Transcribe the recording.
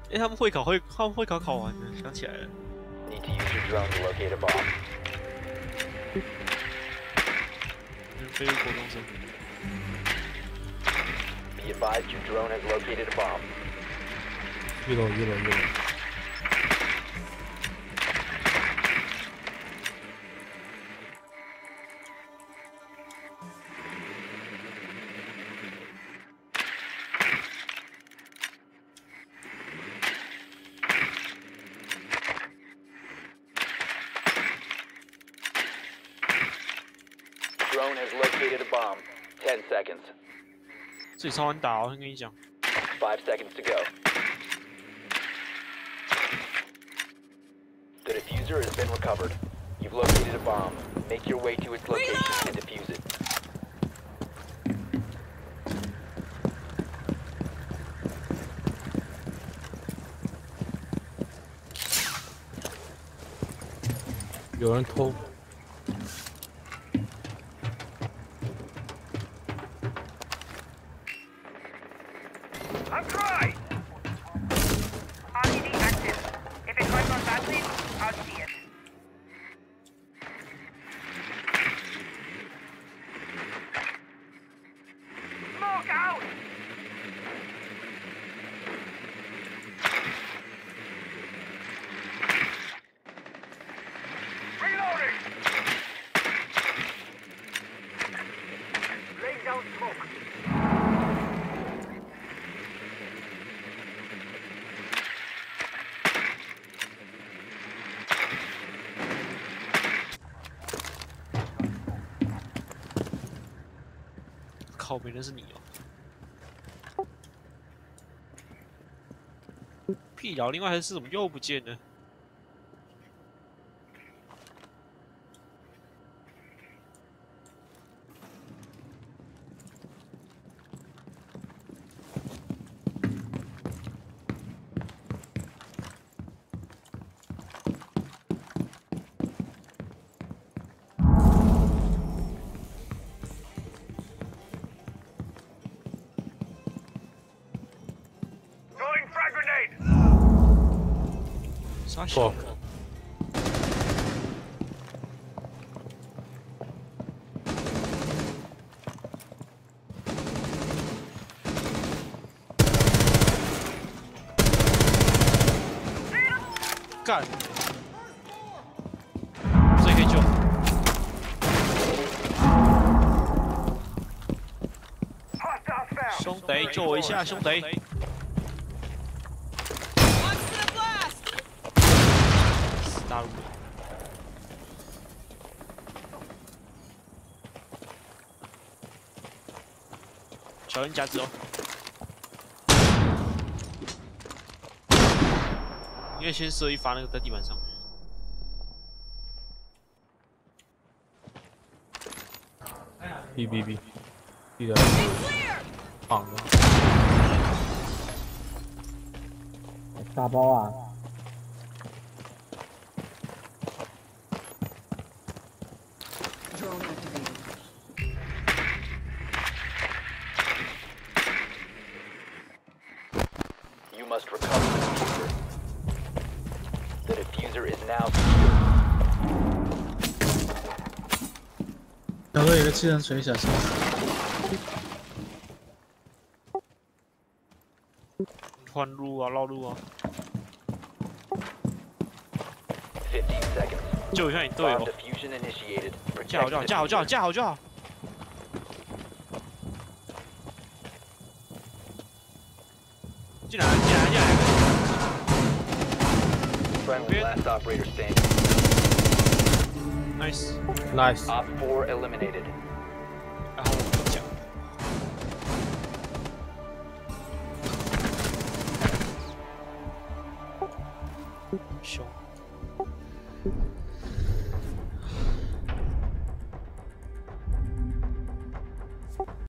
哎，他们会考考完的，想起来了。 Need to use your drone to locate a bomb. 飞入国中生。 Be advised your drone has located a bomb. 一楼。 Drone has located a bomb. 10 seconds. 这里超难打，我跟你讲。 5 seconds to go. The diffuser has been recovered. You've located a bomb. Make your way to its location and defuse it. 有人偷。 I'm dry! RTD active. If it runs on batteries, I'll see it. Smoke out! Reloading! Laying down smoke. 靠北，那是你哦！屁聊，另外还是怎么又不见了？啥小？干！这可以救。兄弟，救我一下，兄弟！ 大陆，小人夹子哦！应该先射一发那个在地板上。 B，地的绑的。 打包啊！ Drone activated. You must recover the diffuser. The diffuser is now secure. 角落有个气人锤，小心！ 换路啊，绕路啊！ 15 seconds. 救一下你队友！ Diffusion initiated. 架好就好，架好就好，架好就好。进来！ Friendly last operator standing. Nice。 Op 4 eliminated. 然后我跟你讲，凶。